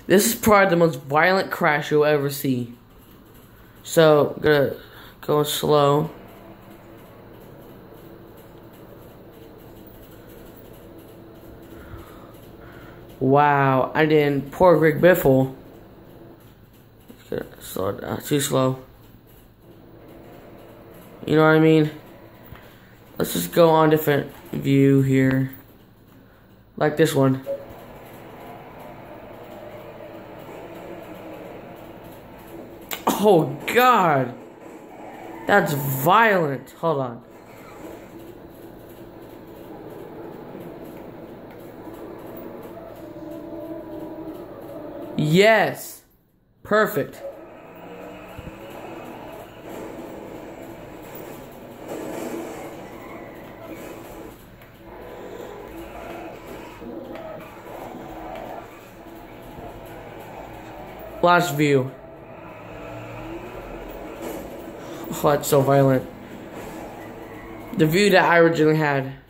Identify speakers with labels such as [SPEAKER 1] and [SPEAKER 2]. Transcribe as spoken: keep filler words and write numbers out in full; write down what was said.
[SPEAKER 1] This is probably the most violent crash you'll ever see. So, I'm gonna go slow. Wow, I didn't. Poor Greg Biffle. Slow down. Too slow. You know what I mean? Let's just go on a different view here. Like this one. Oh, God. That's violent. Hold on. Yes. Perfect. Last view. Oh, that's so violent. The view that I originally had.